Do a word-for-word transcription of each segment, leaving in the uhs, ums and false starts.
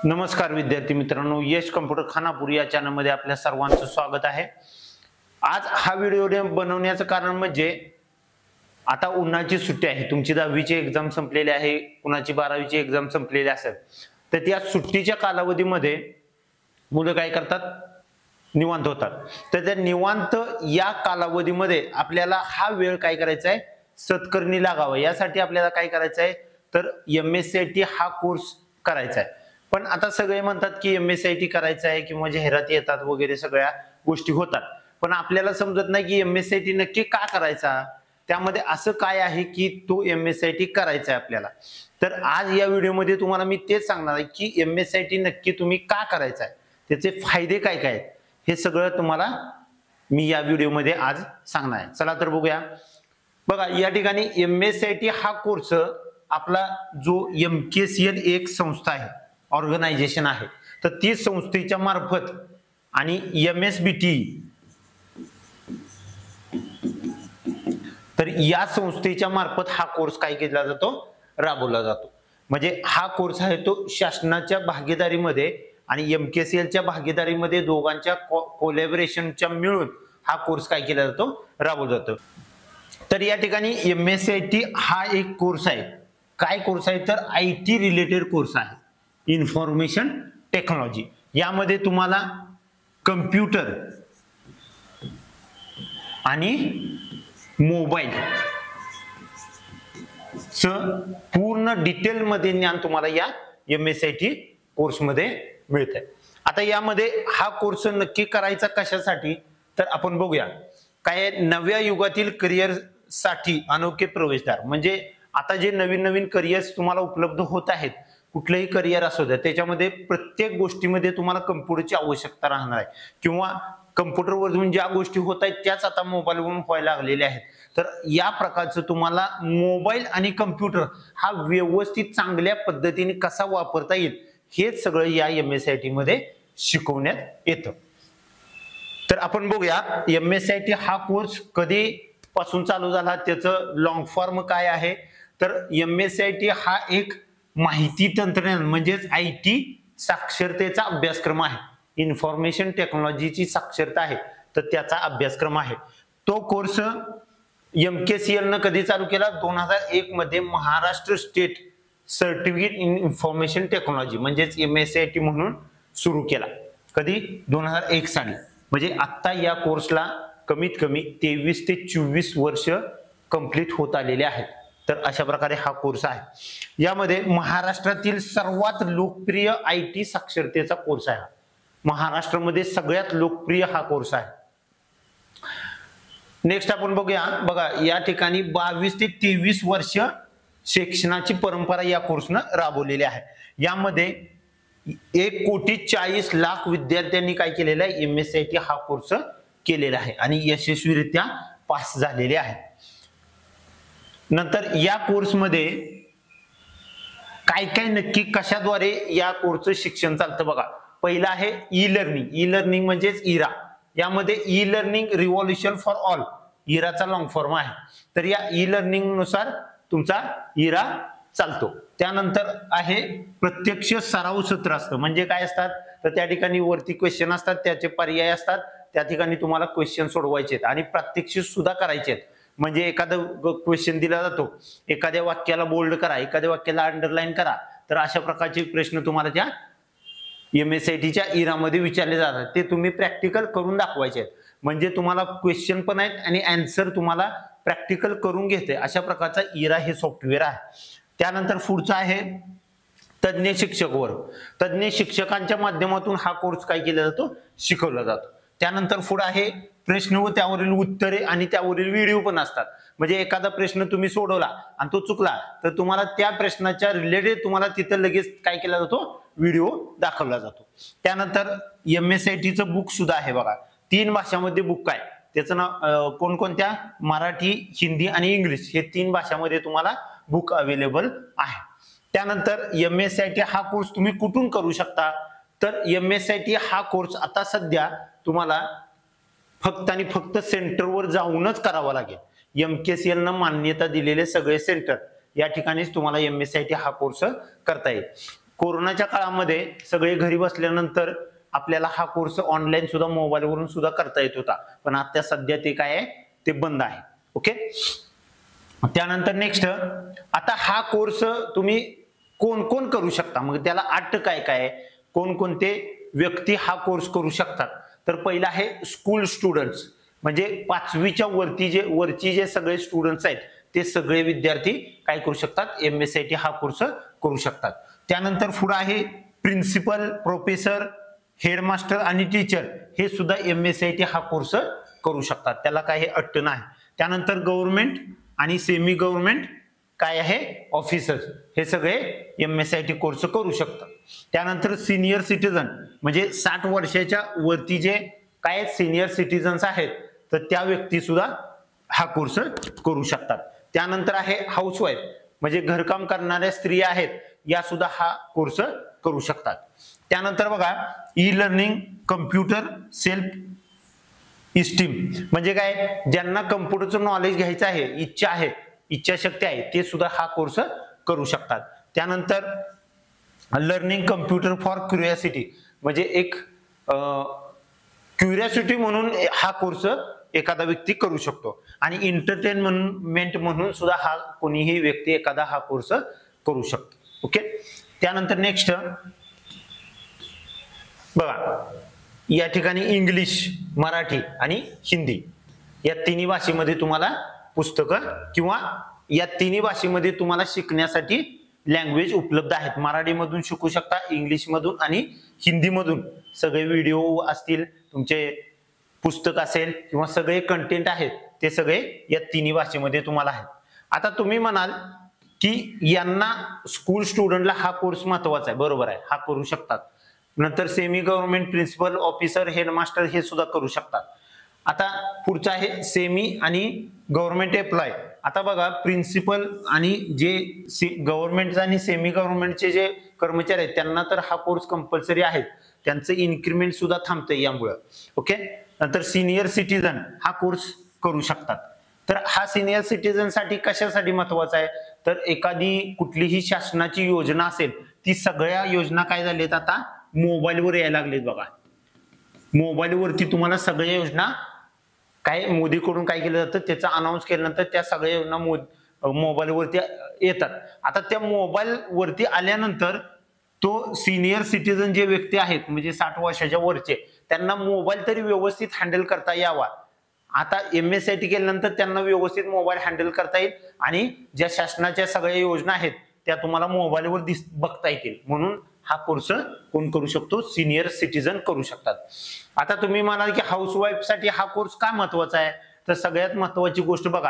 नमस्कार विद्यार्थी मित्रांनो, यश कम्प्युटर खानापूर या चॅनल मध्ये आपल्या सर्वांचं स्वागत आहे। आज हा व्हिडिओ बनवण्याचं कारण म्हणजे आता उन्हाळ्याची सुट्टी आहे, तुमची दहावीची एक्झाम संपलेली आहे, कुणाची बारावीची एक्झाम संपलेली असेल तर त्या सुट्टीच्या कालावधीमध्ये मुलं काय करतात, निवांत होतात। तर त्या निवांत या कालावधीमध्ये आपल्याला हा वेळ काय करायचा आहे, सत्कर्मी लागावा यासाठी आपल्याला काय करायचं आहे तर M S C I T हा कोर्स करायचा आहे। पण आता सगळे म्हणतात की M S C I T करायचं आहे किंवा जाहिराती येतात वगैरे सगळ्या गोष्टी होतात, पण आपल्याला समजत नाही की M S C I T नक्की का करायचा, त्यामध्ये असं काय आहे की तो M S C I T करायचा आहे आपल्याला। तर आज या व्हिडिओमध्ये तुम्हाला मी तेच सांगणार आहे की M S C I T नक्की तुम्ही का करायचा आहे, त्याचे फायदे काय काय आहेत हे सगळं तुम्हाला मी या व्हिडिओमध्ये आज सांगणार आहे। चला तर बघूया। बघा या ठिकाणी M S C I T हा कोर्स आपला जो एम के सी एल एक संस्था आहे, ऑर्गनायझेशन आहे, तर ती संस्थेच्या मार्फत आणि एम एस बी टी तर या संस्थेच्या मार्फत हा कोर्स काय केला जातो, राबवला जातो। म्हणजे हा कोर्स आहे तो शासनाच्या भागीदारीमध्ये आणि एम के सी एल च्या भागीदारीमध्ये दोघांच्या कोलॅबोरेशनच्या मिळून हा कोर्स काय केला जातो, राबवला जातो। तर या ठिकाणी M S C I T हा एक कोर्स आहे, काय कोर्स आहे तर आय टी रिलेटेड कोर्स आहे, इन्फॉर्मेशन टेक्नॉलॉजी। यामध्ये तुम्हाला कम्प्युटर आणि मोबाईल च पूर्ण डिटेल मध्ये ज्ञान तुम्हाला या M S C I T course मध्ये मिळतंय। आता यामध्ये हा कोर्स नक्की करायचा कशासाठी तर आपण बघूया। काय नव्या युगातील करिअर साठी अनोखे प्रवेशद्वार, म्हणजे आता जे नवीन नवीन करिअर्स तुम्हाला उपलब्ध होत आहेत, कुठलेही करिअर असू द्या, त्याच्यामध्ये प्रत्येक गोष्टीमध्ये तुम्हाला कम्प्युटरची आवश्यकता राहणार आहे किंवा कम्प्युटरवरून ज्या गोष्टी होत आहेत त्याच आता मोबाईलवरून व्हायला लागलेल्या आहेत। तर या प्रकारचं तुम्हाला मोबाईल आणि कम्प्युटर हा व्यवस्थित चांगल्या पद्धतीने कसा वापरता येईल हेच सगळं या M S C I T मध्ये शिकवण्यात येतं। तर आपण बघूया M S C I T हा कोर्स कधी पासून चालू झाला, त्याचं लॉंग फॉर्म काय आहे तर M S C I T हा एक माहिती तंत्रज्ञान म्हणजेच आय टी साक्षरतेचा अभ्यासक्रम आहे, इन्फॉर्मेशन टेक्नॉलॉजीची साक्षरता आहे तर त्याचा अभ्यासक्रम आहे। तो course M K C L न कधी चालू केला, दोन हजार एक मध्ये Maharashtra state certificate in information technology म्हणजेच M S C I T म्हणून सुरू केला। कधी दोन हजार एक साली, म्हणजे आता या कोर्सला कमीत कमी तेवीस ते चोवीस वर्ष कंप्लीट होत आलेले आहेत। तर अशा प्रकारे हा कोर्स आहे। यामध्ये महाराष्ट्रातील सर्वात लोकप्रिय आय टी साक्षरतेचा कोर्स आहे, महाराष्ट्रामध्ये सगळ्यात लोकप्रिय हा कोर्स आहे। नेक्स्ट आपण बघूया। बघा या ठिकाणी बावीस ते तेवीस वर्ष शिक्षणाची परंपरा या कोर्सनं राबवलेली आहे। यामध्ये एक कोटी चाळीस लाख विद्यार्थ्यांनी काय केलेलं आहे, M S C I T हा कोर्स केलेला आहे आणि यशस्वीरित्या पास झालेले आहे। नंतर या कोर्स मध्ये काय काय नक्की कशाद्वारे या कोर्सचं शिक्षण चालतं बघा। पहिला आहे ई लर्निंग, ई लर्निंग म्हणजेच इरा। यामध्ये E learning revolution for all, इराचा लॉंग फॉर्म आहे। तर या ई लर्निंग नुसार तुमचा इरा चालतो। त्यानंतर आहे प्रत्यक्ष सराव सत्र असतं, म्हणजे काय असतात तर त्या ठिकाणी वरती क्वेश्चन असतात, त्याचे पर्याय असतात, त्या ठिकाणी तुम्हाला क्वेश्चन सोडवायचे आहेत आणि प्रात्यक्षिक सुद्धा करायचे आहेत। म्हणजे एखादा क्वेश्चन दिला जातो, एखाद्या वाक्याला बोल्ड करा, एखाद्या वाक्याला अंडरलाईन करा, तर अशा प्रकारचे प्रश्न तुम्हाला त्या एम एस सी आय टीच्या इरामध्ये विचारले जातात, ते तुम्ही प्रॅक्टिकल करून दाखवायचे आहेत। म्हणजे तुम्हाला क्वेश्चन पण आहेत आणि आन्सर तुम्हाला प्रॅक्टिकल करून घेते, अशा प्रकारचा इरा हे सॉफ्टवेअर आहे। त्यानंतर पुढचा आहे तज्ञ शिक्षक वर्ग, तज्ञ शिक्षकांच्या माध्यमातून हा कोर्स काय केला जातो, शिकवला जातो। त्यानंतर पुढे आहे प्रश्न व त्यावरील उत्तरे आणि त्यावरील व्हिडिओ पण असतात। म्हणजे एखादा प्रश्न तुम्ही सोडवला आणि तो चुकला तर तुम्हाला त्या प्रश्नाच्या रिलेटेड तुम्हाला तिथं लगेच काय केला जातो, व्हिडिओ दाखवला जातो। त्यानंतर एम एस सी आय टीचं बुक सुद्धा आहे बघा, तीन भाषांमध्ये बुक आहे, त्याचं नाव कोणकोणत्या, मराठी, हिंदी आणि इंग्लिश हे तीन भाषांमध्ये तुम्हाला बुक अवेलेबल आहे। त्यानंतर M S C I T हा कोर्स तुम्ही कुठून करू शकता तर M S C I T हा कोर्स आता सध्या तुम्हाला फक्त आणि फक्त सेंटरवर जाऊनच करावा लागेल। एम के सी एल न मान्यता दिलेले सगळे सेंटर या ठिकाणीच तुम्हाला M S C I T हा कोर्स करता येईल। कोरोनाच्या काळामध्ये सगळे घरी बसल्यानंतर आपल्याला हा कोर्स ऑनलाईन सुद्धा मोबाईलवरून सुद्धा करता येत होता, पण आता सध्या ते काय आहे ते बंद आहे. ओके. त्यानंतर नेक्स्ट, आता हा कोर्स तुम्ही कोण कोण करू शकता, मग त्याला अट काय काय, कोणकोणते व्यक्ती हा कोर्स करू शकतात. तर पहिला आहे स्कूल स्टुडंट्स, म्हणजे पाचवीच्या वरती जे वरची जे सगळे स्टुडंट्स आहेत ते सगळे विद्यार्थी काय करू शकतात, M S C I T हा कोर्स करू शकतात. त्यानंतर पुढे आहे प्रिन्सिपल, प्रोफेसर, हेडमास्टर आणि टीचर हे सुद्धा M S C I T हा कोर्स करू शकतात, त्याला काही अट नाही. त्यानंतर गव्हर्नमेंट आणि सेमी गव्हर्नमेंट काय आहे ऑफिसर्स हे सगळे M S C I T course करू शकतात. त्यानंतर सिनियर सिटीजन म्हणजे साठ वर्षाच्या वरती जे काय सिनियर सिटीजन्स आहेत तर त्या व्यक्ती सुद्धा हा कोर्स करू शकतात. त्यानंतर आहे हाऊसवाईफ म्हणजे घरकाम करणाऱ्या स्त्रिया आहेत या सुद्धा हा कोर्स करू शकतात. त्यानंतर बघा E learning, computer, self esteem म्हणजे काय, ज्यांना कम्प्युटरचं नॉलेज घ्यायचं आहे, इच्छा आहे, इच्छाशक्ती आहे ते सुद्धा हा कोर्स करू शकतात. त्यानंतर लर्निंग कम्प्युटर फॉर क्युरियोसिटी म्हणजे एक क्युरियोसिटी म्हणून हा कोर्स एखादा व्यक्ती करू शकतो आणि एंटरटेनमेंट म्हणून सुद्धा हा कोणीही व्यक्ती एखादा हा कोर्स करू शकतो. ओके. त्यानंतर नेक्स्ट बघा या ठिकाणी इंग्लिश, मराठी आणि हिंदी या तिन्ही भाषेमध्ये तुम्हाला पुस्तकं किंवा या तिन्ही भाषेमध्ये तुम्हाला शिकण्यासाठी लँग्वेज उपलब्ध आहेत. मराठीमधून शिकू शकता, इंग्लिश मधून आणि हिंदी मधून सगळे व्हिडिओ असतील, तुमचे पुस्तक असेल किंवा सगळे कंटेंट आहेत ते सगळे या तिन्ही भाषेमध्ये तुम्हाला आहेत. आता तुम्ही म्हणाल की यांना स्कूल स्टुडंटला हा कोर्स महत्वाचा आहे, बरोबर आहे, हा करू शकतात. नंतर semi government, principal, officer, headmaster हे सुद्धा करू शकतात. आता पुढचं आहे सेमी आणि गव्हर्नमेंट एम्प्लॉय. आता बघा प्रिन्सिपल आणि जे गव्हर्नमेंटचे आणि सेमी गव्हर्नमेंटचे जे कर्मचारी आहेत त्यांना तर हा कोर्स कंपल्सरी आहे, त्यांचं इन्क्रिमेंट सुद्धा थांबतंय यामुळे. ओके. नंतर सिनियर सिटीजन हा कोर्स करू शकतात. तर हा सिनियर सिटीजन साठी कशासाठी महत्वाचा आहे, तर एखादी कुठलीही शासनाची योजना असेल ती सगळ्या योजना काय झाल्यात आता मोबाईलवर यायला लागलेत. बघा मोबाईलवरती तुम्हाला सगळ्या योजना काय मोदीकडून काय केलं जातं त्याचा अनाऊन्स केल्यानंतर त्या सगळ्या योजना मोबाईलवरती येतात. आता त्या मोबाईल वरती आल्यानंतर तो सिनियर सिटीजन जे व्यक्ती आहेत म्हणजे साठ वर्षाच्या वरचे त्यांना मोबाईल तरी व्यवस्थित हँडल करता यावा. आता M S C I T केल्यानंतर त्यांना व्यवस्थित मोबाईल हँडल करता येईल आणि ज्या शासनाच्या सगळ्या योजना आहेत त्या तुम्हाला मोबाईलवर दिस बघता येतील. म्हणून हा कोर्स कोण करू शकतो, सिनियर सिटीजन करू शकतात. आता तुम्ही म्हणाल की हाऊसवाईफ साठी हा कोर्स का महत्वाचा आहे, तर सगळ्यात महत्वाची गोष्ट बघा,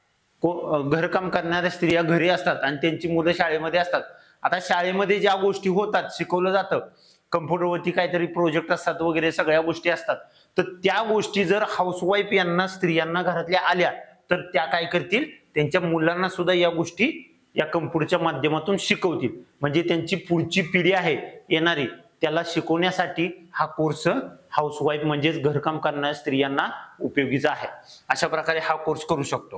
घरकाम करणाऱ्या स्त्रिया घरी असतात आणि त्यांची मुलं शाळेमध्ये असतात. आता शाळेमध्ये ज्या गोष्टी होतात, शिकवलं जातं, कम्प्युटरवरती काहीतरी प्रोजेक्ट असतात वगैरे सगळ्या गोष्टी असतात, तर त्या गोष्टी जर हाऊसवाईफ यांना स्त्रियांना घरातल्या आल्या तर त्या काय करतील, त्यांच्या मुलांना सुद्धा या गोष्टी या कम्प्युटरच्या माध्यमातून शिकवतील. म्हणजे त्यांची पुढची पिढी आहे येणारी त्याला शिकवण्यासाठी हा कोर्स हाऊसवाईफ म्हणजेच घरकाम करणाऱ्या स्त्रियांना उपयोगीचा आहे. अशा प्रकारे हा कोर्स करू शकतो.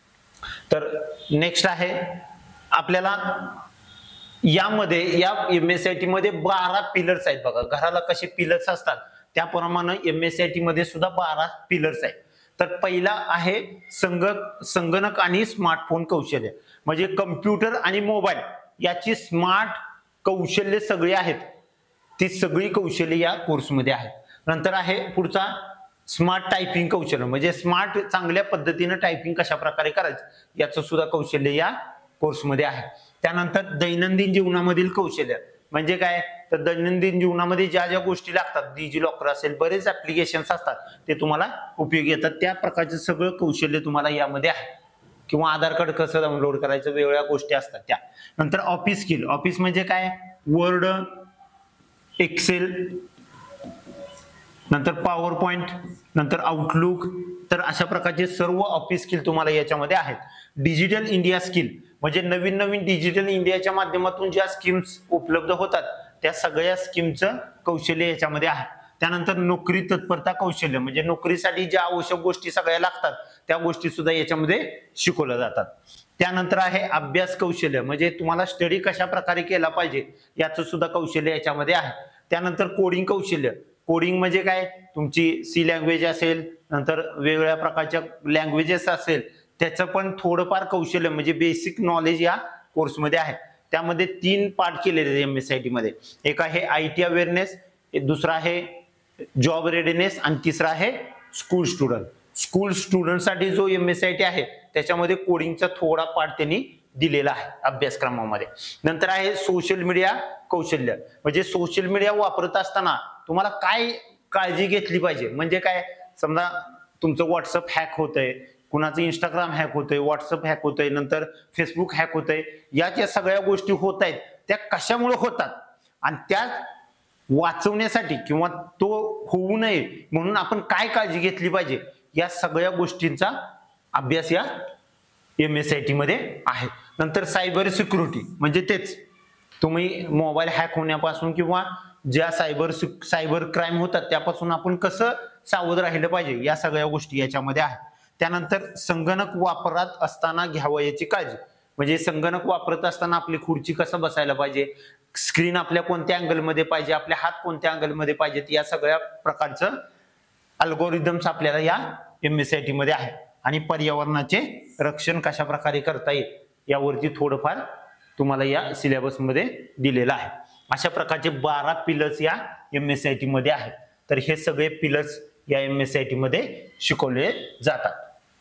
तर नेक्स्ट आहे आपल्याला यामध्ये या M S C I T मध्ये बारा पिलर्स आहेत. बघा घराला कसे पिलर्स असतात त्याप्रमाणे M S C I T मध्ये सुद्धा बारा पिलर्स आहेत. तर पहिला आहे संगणक संगणक आणि स्मार्टफोन कौशल्य म्हणजे कम्प्युटर आणि मोबाईल याची स्मार्ट कौशल्य सगळी आहेत, ती सगळी कौशल्य या कोर्समध्ये आहेत. नंतर आहे पुढचा स्मार्ट टायपिंग कौशल्य म्हणजे स्मार्ट चांगल्या पद्धतीने टायपिंग कशा प्रकारे करायचं याचं सुद्धा कौशल्य या कोर्समध्ये आहे. त्यानंतर दैनंदिन जीवनामधील कौशल्य म्हणजे काय, तर दैनंदिन जीवनामध्ये ज्या ज्या गोष्टी लागतात, डिजी लॉकर असेल, बरेच ऍप्लिकेशन्स असतात ते तुम्हाला उपयोगी येतात, त्या प्रकारचे सगळं कौशल्य तुम्हाला यामध्ये आहे. किंवा आधार कार्ड कसं डाउनलोड करायचं, वेगवेगळ्या गोष्टी असतात त्या. नंतर ऑफिस स्किल, ऑफिस म्हणजे काय, वर्ड, एक्सेल, नंतर पॉवर पॉइंट, नंतर आउटलुक, तर अशा प्रकारचे सर्व ऑफिस स्किल तुम्हाला याच्यामध्ये आहेत. डिजिटल इंडिया स्किल म्हणजे नवीन नवीन डिजिटल इंडियाच्या माध्यमातून ज्या स्कीम्स उपलब्ध होतात त्या सगळ्या स्कीमचं कौशल्य याच्यामध्ये आहे. त्यानंतर नोकरी तत्परता कौशल्य म्हणजे नोकरीसाठी ज्या आवश्यक गोष्टी सगळ्या लागतात त्या गोष्टी सुद्धा याच्यामध्ये शिकवल्या जातात. त्यानंतर आहे अभ्यास कौशल्य म्हणजे तुम्हाला स्टडी कशा प्रकारे केला पाहिजे याचं सुद्धा कौशल्य याच्यामध्ये आहे. त्यानंतर कोडिंग कौशल्य, कोडिंग म्हणजे काय, तुमची सी लँग्वेज असेल, नंतर वेगवेगळ्या प्रकारच्या लँग्वेजेस असेल, त्याचं पण थोडंफार कौशल्य म्हणजे बेसिक नॉलेज या कोर्समध्ये आहे. त्यामध्ये तीन पार्ट केलेले आहेत एमएसआयटी मध्ये. एक आहे आयटी अवेअरनेस, दुसरा आहे जॉब रेडीनेस आणि तिसरा आहे स्कूल स्टुडंट. स्कूल स्टुडंटसाठी जो एमएसआयटी आहे त्याच्यामध्ये कोडिंगचा थोडा पार्ट त्यांनी दिलेला आहे अभ्यासक्रमामध्ये. नंतर आहे सोशल मीडिया कौशल्य म्हणजे सोशल मीडिया वापरत असताना तुम्हाला काय काळजी घेतली पाहिजे. म्हणजे काय, समजा तुमचं व्हॉट्सअप हॅक होतंय, कुणाचं इंस्टाग्राम हॅक होतंय, व्हॉट्सअप हॅक होतंय, नंतर फेसबुक हॅक होतंय, या ज्या सगळ्या गोष्टी होत आहेत त्या कशामुळे होतात आणि त्या वाचवण्यासाठी किंवा तो होऊ नये म्हणून आपण काय काळजी घेतली पाहिजे या सगळ्या गोष्टींचा अभ्यास या एमएसआयटी मध्ये आहे. नंतर सायबर सिक्युरिटी म्हणजे तेच तुम्ही मोबाईल हॅक होण्यापासून किंवा ज्या सायबर सायबर क्राईम होतात त्यापासून आपण कसं सावध राहिलं पाहिजे या सगळ्या गोष्टी याच्यामध्ये आहेत. त्यानंतर संगणक वापरात असताना घ्यावयाची काळजी म्हणजे संगणक वापरत असताना आपली खुर्ची कसं बसायला पाहिजे, स्क्रीन आपल्या कोणत्या अँगलमध्ये पाहिजे, आपले हात कोणत्या अँगलमध्ये पाहिजेत, या सगळ्या प्रकारचं अल्गोरिदम्स आपल्याला या एमएसआयटी मध्ये आहे. आणि पर्यावरणाचे रक्षण कशा प्रकारे करता येईल यावरती थोडंफार तुम्हाला या सिलेबस मध्ये दिलेलं आहे. अशा प्रकारचे बारा पिलर्स या एमएसआयटी मध्ये आहेत. तर हे सगळे पिलर्स या एमएसआयटी मध्ये शिकवले जातात.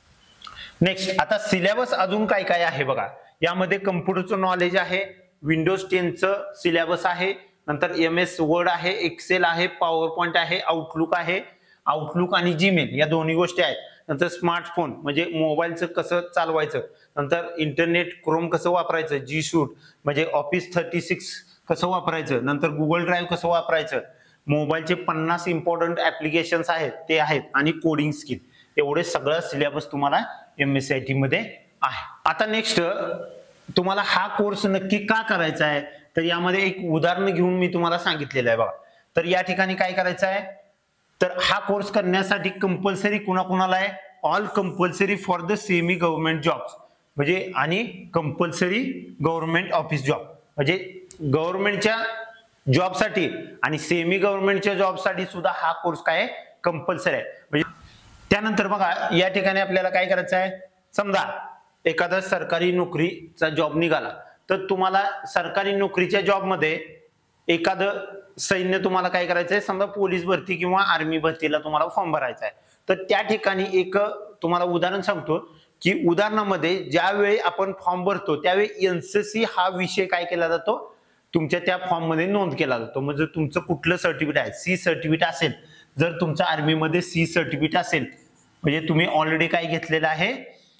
नेक्स्ट आता सिलेबस अजून काय काय आहे बघा. यामध्ये कम्प्युटरचं नॉलेज आहे, विंडोज टेनचं सिलेबस आहे, नंतर एम एस वर्ड आहे, एक्सेल आहे, पॉवर पॉइंट आहे, आउटलुक आहे. आउटलुक आणि जीमेल या दोन्ही गोष्टी आहेत. नंतर स्मार्टफोन म्हणजे मोबाईलचं कसं चालवायचं, नंतर इंटरनेट क्रोम कसं वापरायचं, जी शूट म्हणजे ऑफिस थर्टी सिक्स कसं वापरायचं, नंतर गुगल ड्राईव्ह कसं वापरायचं, मोबाईलचे पन्नास इम्पॉर्टंट ऍप्लिकेशन्स आहेत ते आहेत आणि कोडिंग स्किल, एवढे सगळं सिलेबस तुम्हाला एमएसआयटी मध्ये आहे. आता नेक्स्ट तुम्हाला हा कोर्स नक्की का करायचा आहे तर यामध्ये एक उदाहरण घेऊन मी तुम्हाला सांगितलेलं आहे बघा. तर या ठिकाणी काय करायचं आहे तर हा कोर्स करण्यासाठी कंपल्सरी कुणाकुणाला आहे, all compulsory for the semi government jobs म्हणजे आणि कंपल्सरी गव्हर्नमेंट ऑफिस जॉब म्हणजे गव्हर्नमेंटच्या जॉबसाठी आणि सेमी गव्हर्नमेंटच्या जॉबसाठी सुद्धा हा कोर्स काय कंपल्सरी आहे. म्हणजे त्यानंतर बघा या ठिकाणी आपल्याला काय करायचं आहे, समजा एखादा सरकारी नोकरीचा जॉब निघाला तर तुम्हाला सरकारी नोकरीच्या जॉबमध्ये एखादं सैन्य तुम्हाला काय करायचं आहे, समजा पोलीस भरती किंवा आर्मी भरतीला तुम्हाला फॉर्म भरायचा आहे. तर त्या ठिकाणी एक तुम्हाला उदाहरण सांगतो की उदाहरणामध्ये ज्यावेळी आपण फॉर्म भरतो त्यावेळी एनसीसी हा विषय काय केला जातो तुमच्या त्या फॉर्म मध्ये नोंद केला जातो. म्हणजे तुमचं कुठलं सर्टिफिकेट आहे, सी सर्टिफिकेट असेल, जर तुमच्या आर्मीमध्ये सी सर्टिफिकेट असेल म्हणजे तुम्ही ऑलरेडी काय घेतलेलं आहे,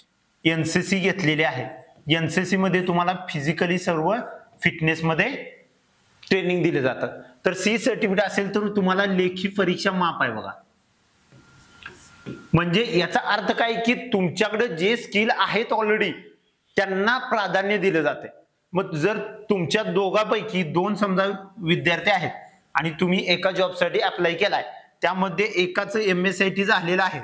एनसीसी घेतलेले आहे. एनसीसी मध्ये तुम्हाला फिजिकली सर्व फिटनेस मध्ये ट्रेनिंग दिले जातात. तर सी सर्टिफिकेट असेल तर तुम्हाला लेखी परीक्षा माफ आहे बघा. म्हणजे याचा अर्थ काय की तुमच्याकडे जे स्किल आहेत ऑलरेडी त्यांना प्राधान्य दिले जाते. मग जर तुमच्या दोघांपैकी दोन समजा विद्यार्थी आहेत आणि तुम्ही एका जॉबसाठी अप्लाय केलाय, त्यामध्ये एकाचं एमएसआयटी झालेलं आहे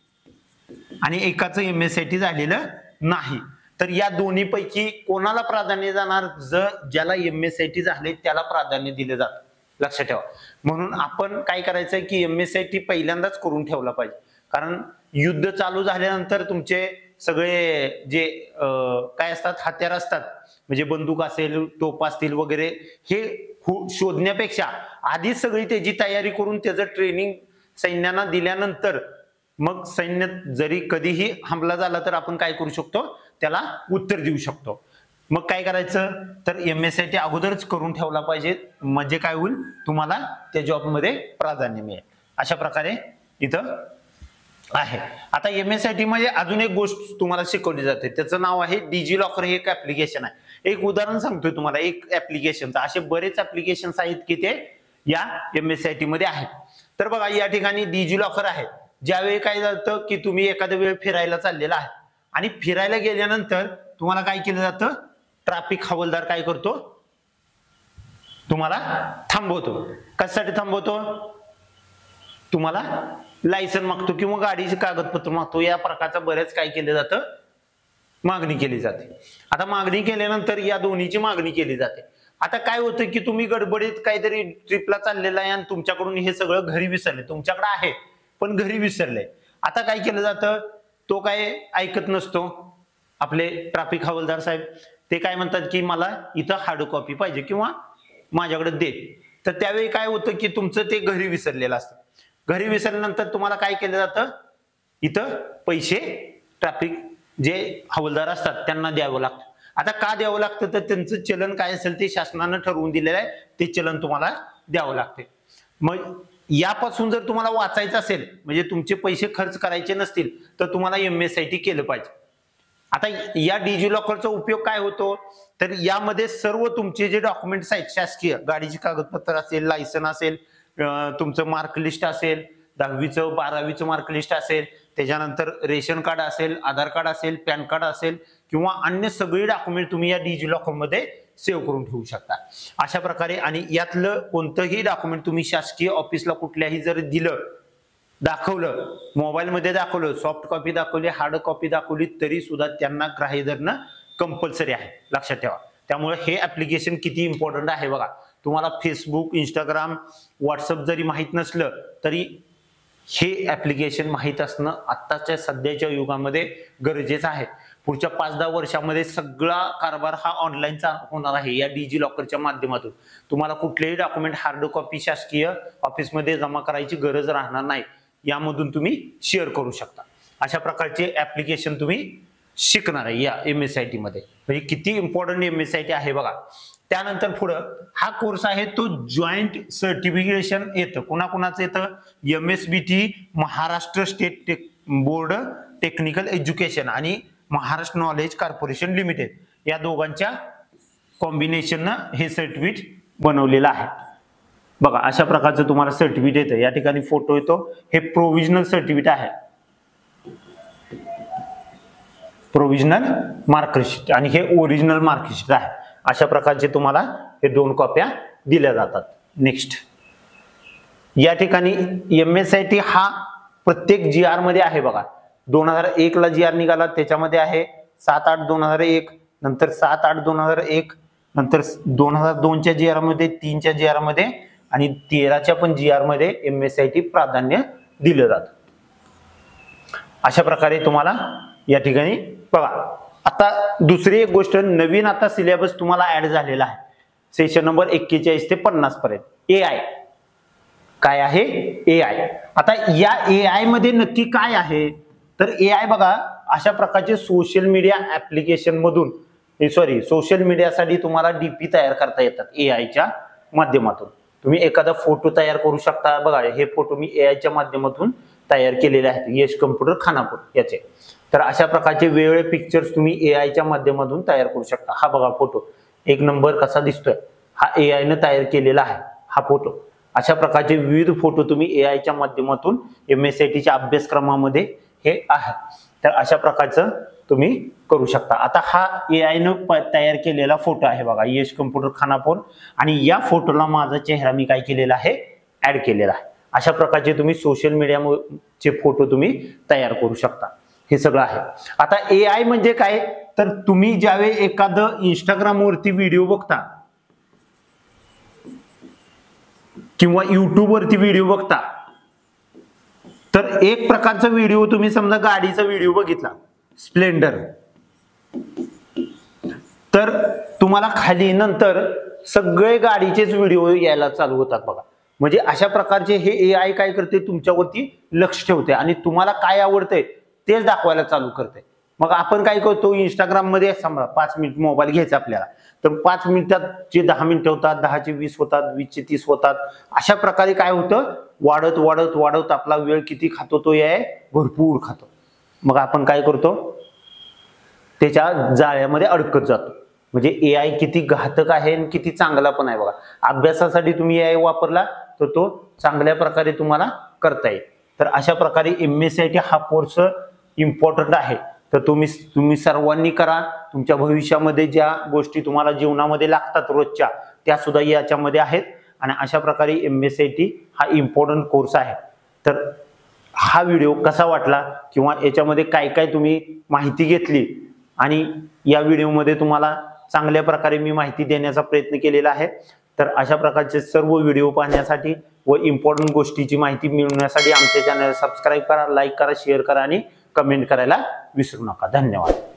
आणि एकाचं एमएसआयटी झालेलं नाही, तर या दोन्ही पैकी कोणाला प्राधान्य जाणार, जर ज्याला एमएसआयटी झाले त्याला प्राधान्य दिले जातं. लक्षात ठेवा. म्हणून आपण काय करायचंय की एमएसआयटी पहिल्यांदाच करून ठेवला पाहिजे. कारण युद्ध चालू झाल्यानंतर तुमचे सगळे जे काय असतात हत्यार असतात म्हणजे बंदूक असेल, तोफ असतील वगैरे, हे शोधण्यापेक्षा आधीच सगळी त्याची तयारी करून त्याचं ट्रेनिंग सैन्यांना दिल्यानंतर मग सैन्य जरी कधीही हमला झाला तर आपण काय करू शकतो, त्याला उत्तर देऊ शकतो. मग काय करायचं तर एमएसआयटी अगोदरच करून ठेवला पाहिजे. म्हणजे काय होईल, तुम्हाला त्या जॉबमध्ये प्राधान्य मिळेल. अशा प्रकारे इथं आहे. आता एमएसआयटी मध्ये अजून एक गोष्ट तुम्हाला शिकवली जाते, त्याचं नाव आहे डिजी लॉकर. हे एक ऍप्लिकेशन आहे. एक उदाहरण सांगतोय तुम्हाला एक ऍप्लिकेशनचं. असे बरेच ऍप्लिकेशन्स आहेत की ते या एमएसआयटी मध्ये आहेत. तर बघा या ठिकाणी डिजी लॉकर आहे. ज्यावेळी काय जातं की तुम्ही एखाद्या वेळ फिरायला चाललेला आहे आणि फिरायला गेल्यानंतर तुम्हाला काय केलं जातं, ट्रॅफिक हवालदार काय करतो, तुम्हाला थांबवतो. कशासाठी थांबवतो, तुम्हाला लायसन मागतो किंवा गाडीचे कागदपत्र मागतो, या प्रकारचा बरेच काय केलं जातं, मागणी केली जाते. आता मागणी केल्यानंतर या दोन्हीची मागणी केली जाते. आता काय होतं की तुम्ही गडबडीत काहीतरी ट्रिपला चाललेला आहे आणि तुमच्याकडून हे सगळं घरी विसरले, तुमच्याकडे आहे पण घरी विसरले. आता काय केलं जातं, तो काय ऐकत नसतो, आपले ट्रॅफिक हवालदार साहेब ते काय म्हणतात की मला इथं हार्ड कॉपी पाहिजे किंवा माझ्याकडे दे. तर त्यावेळी काय होतं की तुमचं ते घरी विसरलेलं असतं. घरी विसरल्यानंतर तुम्हाला काय केलं जातं, इथं पैसे ट्रॅफिक जे हवालदार असतात त्यांना द्यावं लागतं. आता का द्यावं लागतं, तर त्यांचं चलन काय असेल ते शासनानं ठरवून दिलेलं आहे, ते चलन तुम्हाला द्यावं लागते. मग यापासून जर तुम्हाला वाचायचं असेल, म्हणजे तुमचे पैसे खर्च करायचे नसतील, तर तुम्हाला एमएसआयटी केलं पाहिजे. आता या डिजिलॉकरचा उपयोग काय होतो, तर यामध्ये सर्व तुमचे जे डॉक्युमेंट्स आहेत शासकीय, गाडीची कागदपत्र असेल, लायसन असेल, तुमचं मार्क लिस्ट असेल, दहावीचं बारावीचं मार्क लिस्ट असेल, त्याच्यानंतर रेशन कार्ड असेल, आधार कार्ड असेल, पॅन कार्ड असेल किंवा अन्य सगळी डॉक्युमेंट तुम्ही या डिजिलॉकर मध्ये सेव्ह करून ठेवू शकता. अशा प्रकारे आणि यातलं कोणतंही डॉक्युमेंट तुम्ही शासकीय ऑफिसला कुठल्याही जर दिलं, दाखवलं, मोबाईल मध्ये दाखवलं, सॉफ्ट कॉपी दाखवली, हार्ड कॉपी दाखवली, तरी सुद्धा त्यांना ग्राह्य धरणं कंपल्सरी आहे, लक्षात ठेवा. त्यामुळे हे ऍप्लिकेशन किती इम्पॉर्टंट आहे बघा. तुम्हाला फेसबुक, इंस्टाग्राम, व्हॉट्सअप जरी माहित नसलं तरी हे ऍप्लिकेशन माहित असणं आत्ताच्या सध्याच्या युगामध्ये गरजेचं आहे. पुढच्या पाच दहा वर्षामध्ये सगळा कारभार हा ऑनलाईनचा होणार आहे या डिजिलॉकरच्या माध्यमातून. तुम्हाला कुठलेही डॉक्युमेंट हार्ड कॉपी शासकीय ऑफिसमध्ये जमा करायची गरज राहणार नाही, यामधून तुम्ही शेअर करू शकता. अशा प्रकारचे ऍप्लिकेशन तुम्ही शिकणार आहे या एमएसआयटी मध्ये. म्हणजे किती इम्पॉर्टंट एमएसआयटी आहे बघा. त्यानंतर पुढं हा कोर्स आहे तो जॉईंट सर्टिफिकेशन येतं. कोणाकोणाचं येतं, M S B T Maharashtra state tech board technical education आणि महाराष्ट्र नॉलेज कॉर्पोरेशन लिमिटेड या दोघांच्या कॉम्बिनेशननं हे सर्टिफिकेट बनवलेलं आहे. बघा अशा प्रकारचं तुम्हाला सर्टिफिकेट येतं. या ठिकाणी फोटो येतो, हे प्रोव्हिजनल सर्टिफिकेट आहे, प्रोव्हिजनल मार्कशीट आणि हे ओरिजिनल मार्कशीट आहे. अशा प्रकारचे तुम्हाला हे दोन कॉप्या दिल्या जातात. नेक्स्ट या ठिकाणी एमएसआयटी हा प्रत्येक जी आर मध्ये आहे बघा. दोन हजार एक ला जी आर निघाला, त्याच्यामध्ये आहे सात आठ दोन हजार एक, नंतर सात आठ दोन हजार एक, नंतर दोन हजार दोनच्या जी आर मध्ये, तीनच्या जी आर मध्ये आणि तेराच्या पण जी आर मध्ये एमएसआयटी प्राधान्य दिलं जातं. अशा प्रकारे तुम्हाला या ठिकाणी बघा. आता दुसरी एक गोष्ट, नवीन आता सिलेबस तुम्हाला ऍड झालेला आहे सेशन नंबर एक्केचाळीस ते पन्नास पर्यंत. ए आय काय आहे, ए आय. आता या ए आय मध्ये नक्की काय आहे, तर ए आय बघा अशा प्रकारचे सोशल मीडिया ऍप्लिकेशन मधून सॉरी सोशल मीडियासाठी तुम्हाला डीपी तयार करता येतात ए आयच्या माध्यमातून. तुम्ही एखादा फोटो तयार करू शकता. बघा हे फोटो मी ए आयच्या माध्यमातून तयार केलेले आहेत, यश कम्प्युटर खानापूर याचे. तर अशा प्रकारचे वेगवेगळे पिक्चर्स तुम्ही ए आयच्या माध्यमातून तयार करू शकता. हा बघा फोटो एक नंबर कसा दिसतोय, हा ए आय ने तयार केलेला आहे हा फोटो. अशा प्रकारचे विविध फोटो तुम्ही ए आयच्या माध्यमातून एमएसआयटीच्या अभ्यासक्रमामध्ये हे आहे. तर अशा प्रकारचं तुम्ही करू शकता. आता हा ए आय न तयार केलेला फोटो आहे बघा, यश कम्प्युटर खानापूर, आणि या फोटोला माझा चेहरा मी काय केलेला आहे, ऍड केलेला आहे. अशा प्रकारचे तुम्ही सोशल मीडियाचे फोटो तुम्ही तयार करू शकता. हे सगळं आहे. आता ए आय म्हणजे काय, तर तुम्ही ज्यावेळी एखादं इंस्टाग्राम वरती व्हिडिओ बघता किंवा युट्यूब वरती व्हिडिओ बघता, तर एक प्रकारचा व्हिडिओ तुम्ही समजा गाडीचा व्हिडिओ बघितला स्प्लेंडर, तर तुम्हाला खाली नंतर सगळे गाडीचेच व्हिडिओ यायला चालू होतात बघा. म्हणजे अशा प्रकारचे हे ए आय काय करते, तुमच्यावरती लक्ष ठेवते आणि तुम्हाला काय आवडतंय तेच दाखवायला चालू करते. मग आपण काय करतो, इंस्टाग्राम मध्ये समजा पाच मिनिट मोबाईल घ्यायचा आपल्याला, तर पाच मिनिटाचे दहा मिनिटं होतात, दहाचे वीस होतात, वीसचे तीस होतात. अशा प्रकारे काय होतं, वाढत वाढत वाढत आपला वेळ किती खातो, तो ए आय भरपूर खातो. मग आपण काय करतो, त्याच्या जाळ्यामध्ये अडकत जातो. म्हणजे ए आय किती घातक आहे आणि किती चांगला पण आहे बघा. अभ्यासासाठी तुम्ही ए आय वापरला तर तो चांगल्या प्रकारे तुम्हाला करता येईल. तर अशा प्रकारे एमएसआयटी हा कोर्स इम्पॉर्टंट आहे. तर तुम्ही तुम्ही सर्वांनी करा. तुमच्या भविष्यामध्ये ज्या गोष्टी तुम्हाला जीवनामध्ये लागतात रोजच्या, त्या सुद्धा याच्यामध्ये आहेत. आणि अशा प्रकारे एमएसआयटी हा इम्पॉर्टंट कोर्स आहे. तर हा व्हिडिओ कसा वाटला किंवा याच्यामध्ये काय काय तुम्ही माहिती घेतली आणि या व्हिडिओमध्ये तुम्हाला चांगल्या प्रकारे मी माहिती देण्याचा प्रयत्न केलेला आहे, तर अशा प्रकारचे सर्व व्हिडिओ पाहण्यासाठी व इम्पॉर्टंट गोष्टीची माहिती मिळवण्यासाठी आमच्या चॅनल सबस्क्राईब करा, लाईक करा, शेअर करा आणि कमेंट करायला विसरू नका. धन्यवाद.